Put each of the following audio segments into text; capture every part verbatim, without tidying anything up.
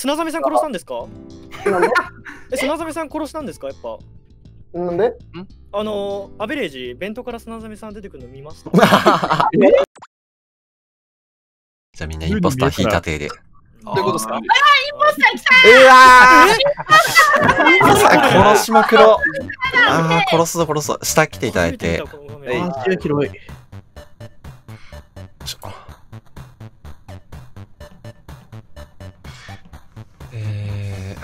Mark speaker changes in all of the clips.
Speaker 1: 砂ザメさん殺したんですか？
Speaker 2: なんで
Speaker 1: え、砂ザメさん殺したんですか？やっぱ。
Speaker 2: なんで
Speaker 1: あのー、アベレージ、弁当から砂ザメさん出てくるの見ました。
Speaker 3: じゃあみんなインポスター引いた体で。
Speaker 4: どういうことですか？
Speaker 5: あ、インポスター来た。
Speaker 3: うわー殺しまくろ。ああ、殺すぞ殺すぞ。下来ていただいて。
Speaker 4: はい、広い。
Speaker 3: え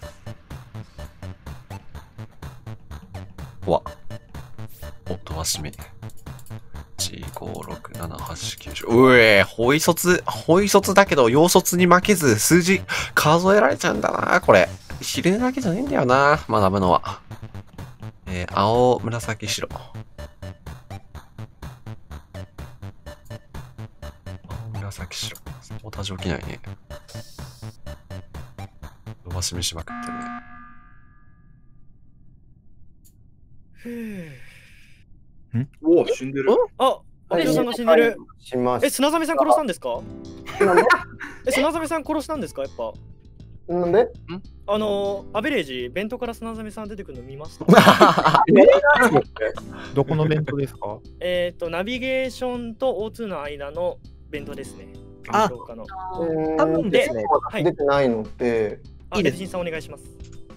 Speaker 3: ー。わ。お、飛ばし目。いち、ご、ろく、なな、はち、きゅう、じゅう。うえー、ホイ卒、ホイ卒だけど、洋卒に負けず、数字数えられちゃうんだな、これ。昼寝だけじゃねえんだよな、学ぶのは。えー、青、紫、白。青、紫、白。サポータージ起きないね。伸ばし見しまくってるね。
Speaker 1: ん
Speaker 4: おお、死んでる。
Speaker 1: あ、アキオさんが死んでる。
Speaker 2: しまし
Speaker 1: え、砂ザメさん殺したんですか？
Speaker 2: なんで
Speaker 1: え、砂ザメさん殺したんですか？やっぱ。
Speaker 2: なんで
Speaker 1: あのー、アベレージ、弁当から砂ザメさん出てくるの見ました。
Speaker 6: どこの弁当ですか？
Speaker 1: えっと、ナビゲーションと オーツー の間の弁当ですね。
Speaker 4: あ
Speaker 1: 消化の。
Speaker 4: 多分ですね。
Speaker 1: はい
Speaker 2: 出てないのって
Speaker 1: あ、レジンさんお願いします。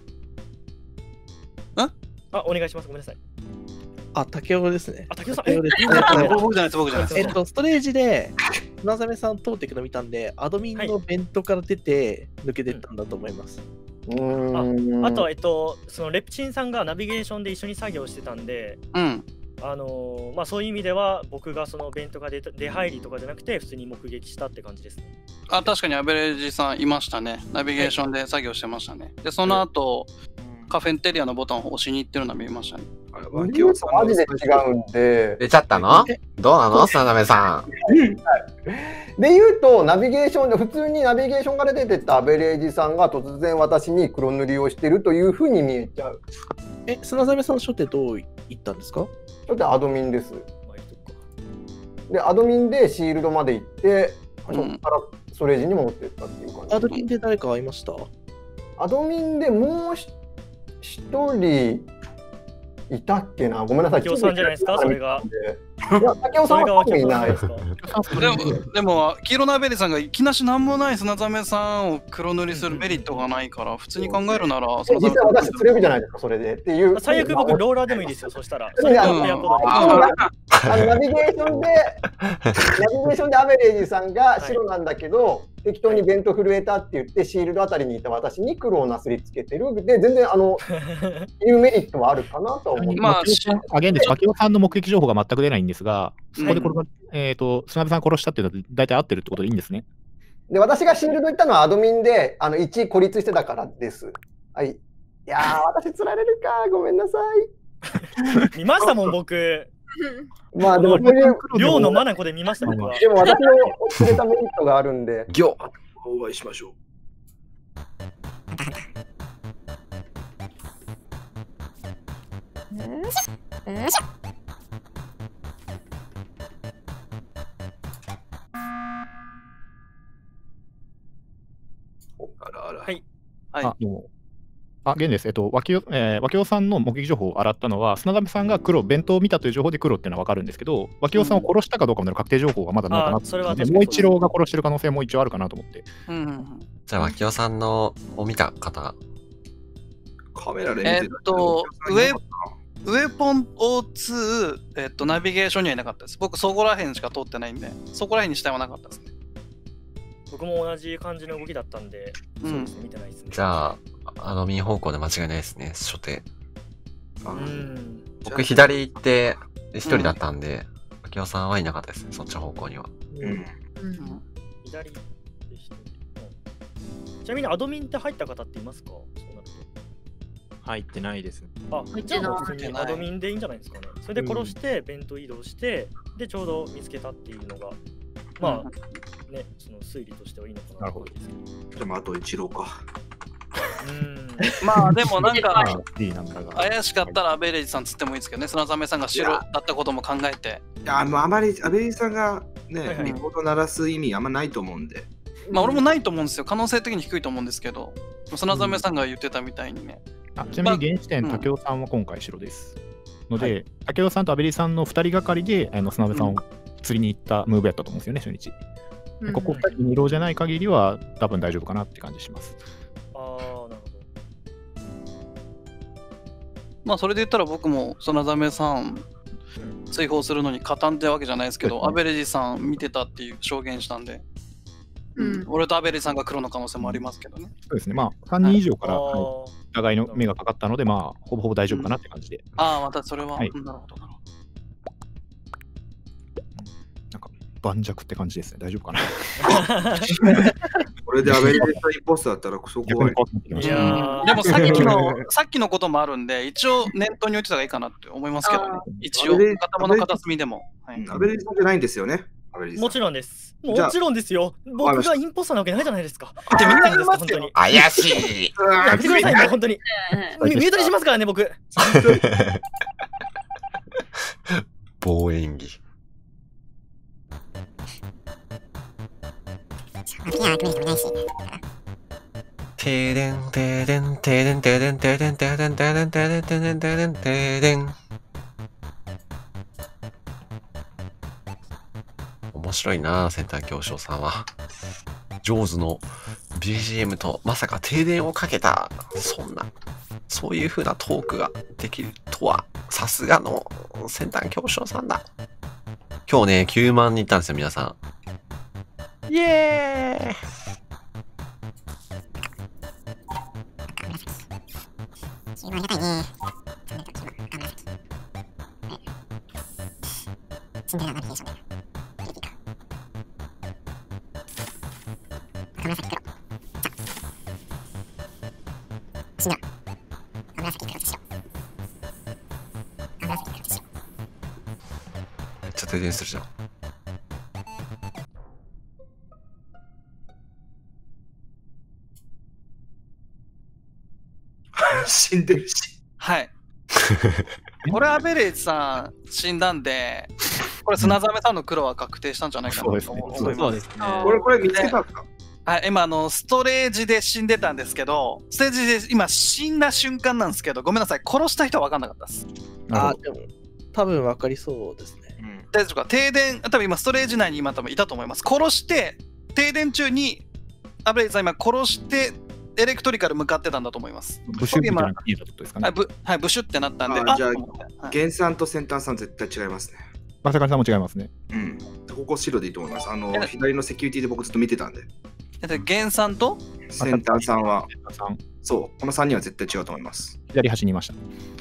Speaker 4: ん
Speaker 1: あ、お願いします。ごめんなさい。
Speaker 4: あ、竹雄ですね。
Speaker 1: あ、竹雄さん、
Speaker 4: 竹雄ですね。
Speaker 7: 僕じゃないです、僕じゃないです。
Speaker 4: えっと、ストレージで、船ザメさん通っていくの見たんで、アドミンのベントから出て、抜けてったんだと思います。
Speaker 1: あ, あとは、えっと、そのレプチンさんがナビゲーションで一緒に作業してたんで、
Speaker 7: うん。
Speaker 1: あのー、まあそういう意味では、僕がそのベントが出出入りとかじゃなくて、普通に目撃したって感じですね。
Speaker 7: あ、確かにアベレージさんいましたね。ナビゲーションで作業してましたね。で、その後、カフェテリアのボタンを押しに行ってるの見ましたね。
Speaker 2: マジで違うんで。
Speaker 3: 出ちゃったの？どうなの砂ザメさん。
Speaker 2: で言うと、ナビゲーションで、普通にナビゲーションから出てったアベレージさんが突然私に黒塗りをしてるというふうに見えちゃう。
Speaker 4: え、砂ザメさんの初手どういったんですか？
Speaker 2: 初手アドミンです。で、アドミンでシールドまで行って、そこからストレージに持ってったっていう感じ。
Speaker 4: アドミンで誰か会いました？
Speaker 2: アドミンでもう一人いたっけな、ごめんなさい。
Speaker 1: 竹雄さんじゃないですか、それが。
Speaker 2: いや、竹雄さんは多分いないですか。
Speaker 7: でも、でも、黄色のアベレさんがいきなし何もない砂ザメさんを黒塗りするメリットがないから、普通に考えるなら、
Speaker 2: 実際私釣れるじゃないですか、それで。っていう。
Speaker 1: 最悪僕、ローラーでもいいですよ、そしたら。
Speaker 2: ナビゲーションで、ナビゲーションでアベレージさんが白なんだけど、適当にベント震えたって言って、シールドあたりにいた私に黒をなすりつけてる。で、全然、あの、いうメリットはあるかなと思います。
Speaker 6: あ、現です。牧野さんの目撃情報が全く出ないんですが、そこでこれが、えっと、砂部さん殺したっていうのは大体合ってるってことでいいんですね。
Speaker 2: で、私がシールド行ったのはアドミンで、あの、いち孤立してたからです。はい。いやー、私釣られるか。ごめんなさい。
Speaker 1: 見ましたもん、僕。
Speaker 2: まあでも、
Speaker 1: 寮のマナコで見ました、僕は。
Speaker 2: でも私の釣れたメリットがあるんで。
Speaker 3: ギョ
Speaker 4: お会いしましょう。
Speaker 7: あらあら。
Speaker 1: はい。
Speaker 7: はい。
Speaker 6: あ、どうも。あ、現です。えっと、脇尾、えー、脇尾さんの目撃情報を洗ったのは、砂田さんが黒、弁当を見たという情報で黒っていうのは分かるんですけど、脇尾さんを殺したかどうかまでの確定情報がまだないかなと思って、もう一郎が殺してる可能性も一応あるかなと思って。
Speaker 7: うんうんうん、
Speaker 3: じゃあ、脇尾さんのを見た方。
Speaker 4: カメラで見
Speaker 7: え
Speaker 4: て
Speaker 7: ーっと、ウェウェポン オーツー、えっと、ナビゲーションにはいなかったです。僕、そこら辺しか通ってないんで、そこら辺に死体はなかったですね。
Speaker 1: 僕も同じ感じの動きだったんで、うん、そうですね、見てないですね。
Speaker 3: じゃあ、あの民方向で間違いないですね、初手。
Speaker 1: うん。
Speaker 3: 僕、左行って一人だったんで、秋尾さんはいなかったですね、そっち方向には。
Speaker 1: うん。うん、左で一人。うん、ちなみに、アドミンって入った方っていますか？そうなると。
Speaker 8: 入ってないです。
Speaker 1: あ、じゃあ普通にアドミンでいいんじゃないですかね。それで殺して、弁当移動して、で、ちょうど見つけたっていうのが、まあ、ね、その推理としてはいいのかな。
Speaker 4: なるほど。じゃあ、あと一郎か。
Speaker 1: うん。
Speaker 7: まあ、でもなんか、
Speaker 6: 怪
Speaker 7: しかったらアベレージさんつってもいいですけどね、砂ザメさんが白だったことも考えて。
Speaker 4: いや、もうあまりアベレージさんがね、リポート鳴らす意味あんまないと思うんで。
Speaker 7: まあ俺もないと思うんですよ。可能性的に低いと思うんですけど、砂ザメさんが言ってたみたいにね。
Speaker 6: あちなみに現時点、武雄さんは今回白です。ので、武雄さんとアベリさんのふたりがかりで、あの砂部さんを釣りに行ったムーブやったと思うんですよね、初日。でここふたりに浪じゃない限りは、多分大丈夫かなって感じします。
Speaker 1: ああ、なるほど。
Speaker 7: まあそれで言ったら僕も砂ザメさん追放するのに加担ってわけじゃないですけど、アベレジさん見てたっていう証言したんで、うん、俺とアベレジさんが黒の可能性もありますけどね。
Speaker 6: そうですね、まあさんにん以上から、はい、お互いの目がかかったので、まあほぼほぼ大丈夫かなって感じで。
Speaker 7: うん、ああ、またそれは、はい、なるほどなるほど。
Speaker 6: なんか盤石って感じですね、大丈夫かな。
Speaker 5: これでアベレジさん一ポストだったらそこは。
Speaker 7: いやでもさっきのさっきのこともあるんで、一応念頭に置いてた方がいいかなって思いますけどね。一応頭の片隅でも。
Speaker 5: アベレジさんじゃないんですよね。
Speaker 1: もちろんです。もちろんですよ。僕がインポスターなわけないじゃないですか。って見てるんですか、本当に。
Speaker 3: 怪しい。
Speaker 1: やってくださいね、本当に。ミュートにしますからね、僕。
Speaker 3: 棒演技。停電、停電、停電、停電、停電、停電、停電、停電、停電、停電、停電。面白いな、センター教師さんは。ジョーズの ビージーエム とまさか停電をかけた、そんな、そういう風なトークができるとは、さすがのセンター教師さんだ。今日ね、きゅうまんにんいったんですよ、皆さん。イエーイ。ありがたいね。シンデレラナビゲーションで。紫黒。シンデレラ。紫黒と白。紫黒と白。めっちゃ停電するじゃん。
Speaker 5: 死んでるし。
Speaker 7: はい。これアベレージさん死んだんで、これ砂ザメさんの黒は確定したんじゃないかなと思います。
Speaker 5: これこれ見つけたんですか？
Speaker 7: はい、今あのストレージで死んでたんですけど、ステージで今死んだ瞬間なんですけど、ごめんなさい、殺した人は分かんなかったです。
Speaker 4: ああ、でも多分分かりそうですね。
Speaker 7: うん、大丈夫か、停電、多分今ストレージ内に今多分いたと思います。殺して停電中にアベレージさん今殺してエレクトリカル向かってたんだと思います。
Speaker 6: ブシュってなったことですかね。
Speaker 7: はい、ブはい、ブシュってなったんで。
Speaker 5: あ、じゃあ、原産と先端さん絶対違いますね。
Speaker 6: まさかさんも違いますね。
Speaker 5: うん。ここ白でいいと思います。あの、左のセキュリティで僕ずっと見てたんで。
Speaker 7: 原産と
Speaker 5: 先端さんは、そう、このさんにんは絶対違うと思います。
Speaker 6: 左端にいました。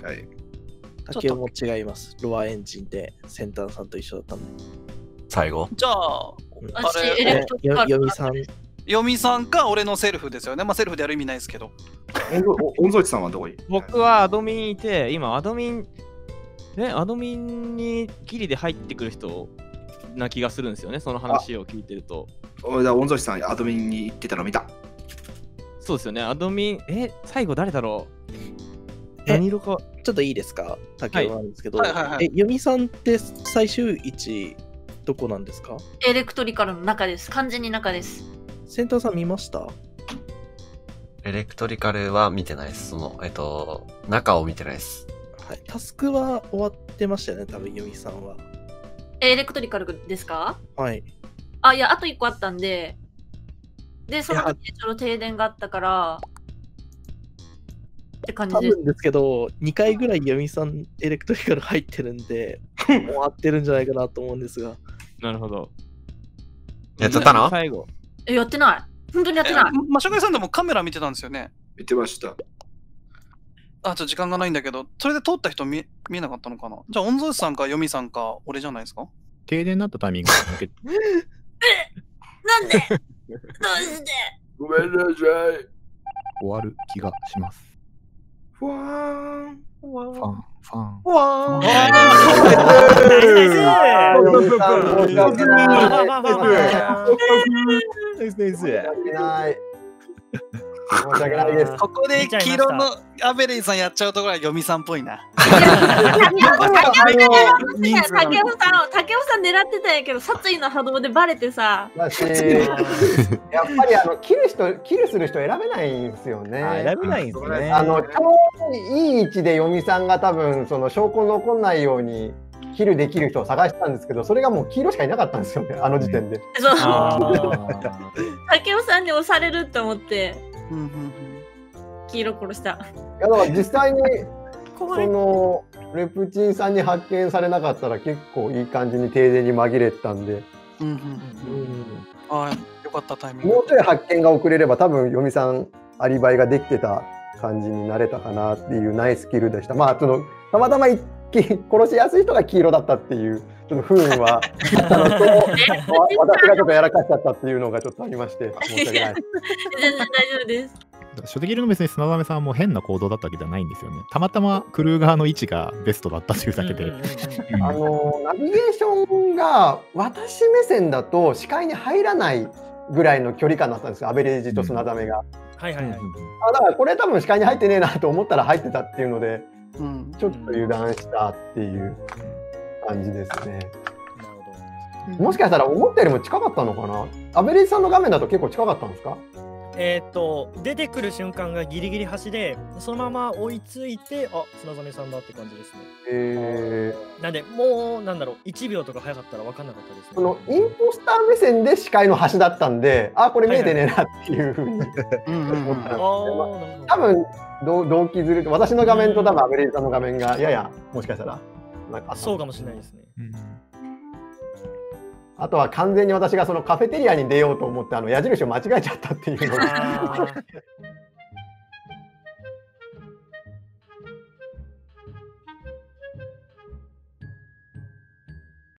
Speaker 5: はい。
Speaker 4: 竹雄も違います。ロアエンジンで先端さんと一緒だったんで。
Speaker 3: 最後
Speaker 7: じゃあ、
Speaker 9: あれ、
Speaker 4: よみさん。
Speaker 7: よみさんか俺のセルフですよね。まあセルフでやる意味ないですけど。
Speaker 5: 御曹司さんはどこに？
Speaker 8: 僕はアドミンいて、今アドミン、ね、アドミンにギリで入ってくる人な気がするんですよね、その話を聞いてると。
Speaker 5: 御曹司さん、アドミンに行ってたの見た。
Speaker 8: そうですよね、アドミン、え、最後誰だろう？何色か。
Speaker 4: ちょっといいですか？竹雄なんですけど、え、よみさんって最終位置どこなんですか？
Speaker 9: エレクトリカルの中です。完全に中です。
Speaker 4: センターさん見ました？
Speaker 3: エレクトリカルは見てないです。その、えっと、中を見てないです。
Speaker 4: はい、タスクは終わってましたよね、多分よみさんは。
Speaker 9: エレクトリカルですか？
Speaker 4: はい。
Speaker 9: あ、いや、あといっこあったんで、で、その時ちょうど停電があったから、って感じです。
Speaker 4: 多分ですけど、にかいぐらいよみさんエレクトリカル入ってるんで、終わってるんじゃないかなと思うんですが。
Speaker 8: なるほど。
Speaker 3: やっちゃったの？
Speaker 8: 最後。
Speaker 9: え、やってない。本当にやってない。
Speaker 7: マシャガイさんでもカメラ見てたんですよね。
Speaker 5: 見てました。
Speaker 7: あ、ちょっと時間がないんだけど、それで通った人見見えなかったのかな。じゃあ、御曹司さんかヨミさんか俺じゃないですか？
Speaker 6: 停電になったタイミングで抜けて。
Speaker 9: え、なんでどうして
Speaker 5: ごめんなさい。
Speaker 6: 終わる気がします。
Speaker 5: ふわーん。
Speaker 6: ファン、ファン。
Speaker 8: ふわーん。
Speaker 2: 申し訳ないです。
Speaker 7: ここで黄色のアベレイさんやっちゃうところはヨミさんっぽいな。
Speaker 9: 竹雄さん、竹雄さん狙ってたんやけど、殺意の波動でバレてさ。
Speaker 2: だし、やっぱりあのキル人、キルする人選べないんですよね。
Speaker 10: 選べないんですね。
Speaker 2: あのちょうどいい位置で読みさんが多分その証拠残んないようにキルできる人を探したんですけど、それがもう黄色しかいなかったんですよね、あの時点で。
Speaker 9: そう。竹雄さんに押されるって思って、黄色殺した。
Speaker 2: いやだから実際にそのレプチンさんに発見されなかったら結構いい感じに停電に紛れてたんで。
Speaker 7: うんうんうん。ああ、よかったタイミング。
Speaker 2: もうちょい発見が遅れれば多分読みさんアリバイができてた感じになれたかなっていうナイスキルでした。まあそのたまたま一殺しやすい人が黄色だったっていうちょっと不運はあのそう私がちょっとやらかしちゃったっていうのがちょっとありまして申し訳ない。
Speaker 9: 全然大丈夫です。
Speaker 6: 初手切りの別に砂亀さんも変な行動だったわけじゃないんですよね。たまたまクルー側の位置がベストだったというだけで。
Speaker 2: あのナビゲーションが私目線だと視界に入らないぐらいの距離感だったんですよ、アベレージと砂亀が。
Speaker 1: はいはいはい。
Speaker 2: あだからこれ多分視界に入ってねえなと思ったら入ってたっていうので、うん、ちょっと油断したっていう感じですね。もしかしたら思ったよりも近かったのかな。アベレージさんの画面だと結構近かったんですか？
Speaker 1: えっと出てくる瞬間がギリギリ端で、そのまま追いついて、あ、砂染さんだって感じですね。
Speaker 2: え
Speaker 1: ー、なんでもうなんだろう、いちびょうとか早かったら分かんなかったですね。
Speaker 2: そのインポスター目線で視界の端だったんで、あ、これ見えてねえなっていうふうに思ったんですけど、多分同期ずれて、私の画面と多分アベレージさんの画面がややもしかしたら
Speaker 1: なんかそうかもしれないですね。うん、
Speaker 2: あとは完全に私がそのカフェテリアに出ようと思ってあの矢印を間違えちゃったっていうのが